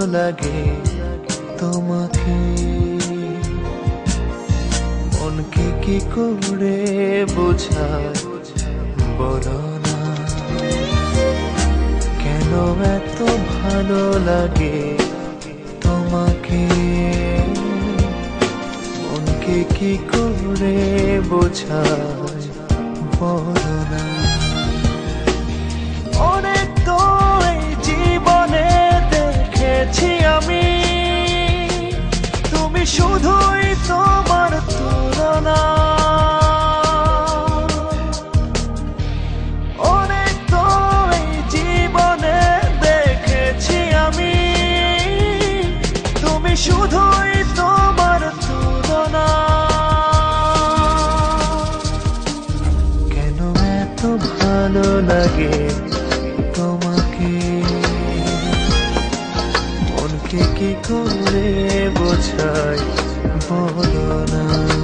লাগে তোমাকে, মনকে কি করে বোঝায় বলো না, কেন এত ভালো লাগে তোমাকে, মনকে কি করে বোঝায় বলো না। অনেক তো এই জীবনে দেখেছি আমি, তুমি শুধুই তোমার তুলনা। অনেক তো এই জীবনে দেখেছি আমি, তুমি শুধুই তোমার তুলনা। কেন এত ভালো লাগে তোমাকে, মনকে কি করে বোঝায় বলো না।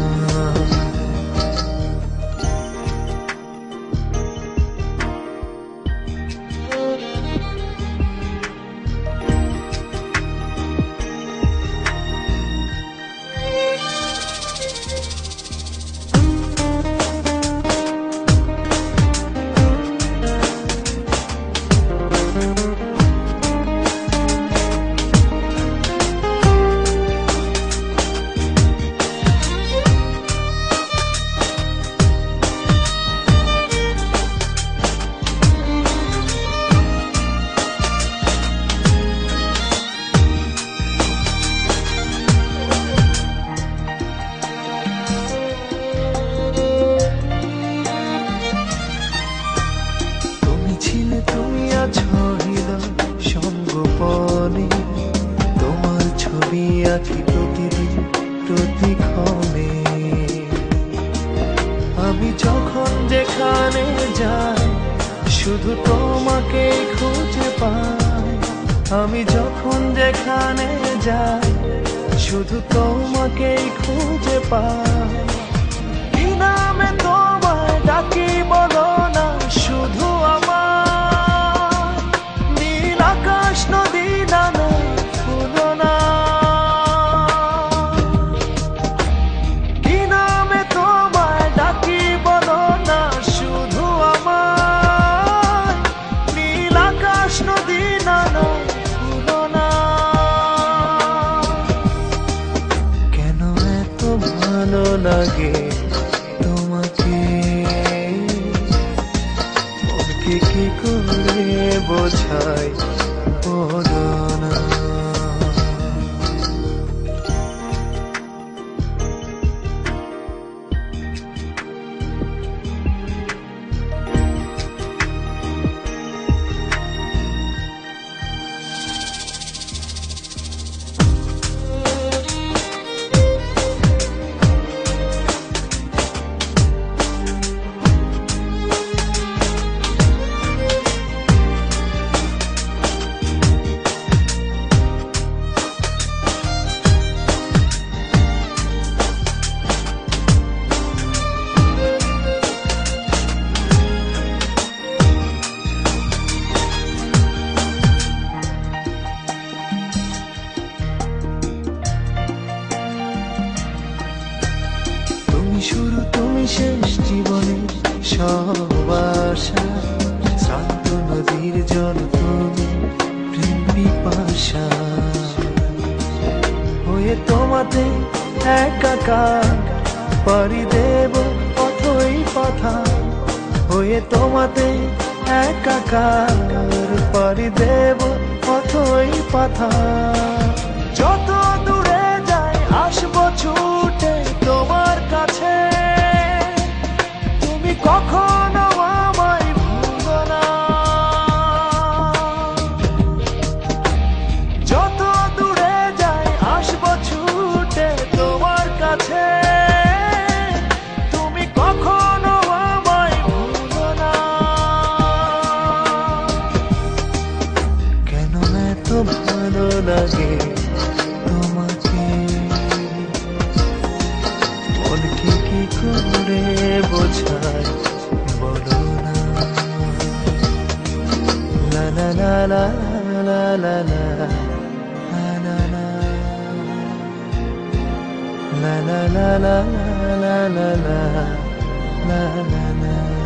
তুমি আছো হৃদয় সঙ্গোপনে, তোমার ছবি আঁকি প্রতিদিন প্রতিক্ষণে। আমি যখন যেখানে যাই শুধু তোমাকে খুঁজে পাই, আমি যখন যেখানে যাই শুধু তোমাকেই খুঁজে পাই। কি নামে তোমায় ডাকি বলো না, শুধু আমার নীল আকাশ নদী নানা ফুলো না। কি নামে তোমায় ডাকি বলো না, শুধু আমার নীল আকাশ নদী নানা ফুলো না। কেন এত ভালো লাগে তোমাকে, মনকে কি করে বোঝায় বলো না। শুরু তুমি শেষ জীবনে সব আশা, শ্রান্ত নদীর জল তুমি প্রেম পিপাসা হয়ে তোমাতে একাকার পাড়ি দেব পথই পথা, হয়ে তোমাতে একাকার পাড়ি দেব পথই পথা। যত দূরে যাই আসবো ছুটে তোমার কাছে, তুমি কখনো আমায় ভুলো না। যত দূরে যাই আসবো ছুটে তোমার কাছে, তুমি কখনো আমায় ভুলো না। কেন এত ভালো লাগে তোমাকে, মনকে কি করে বোঝায় বলো না। লা লা লা লা লা লা লা la la la la la la la la la la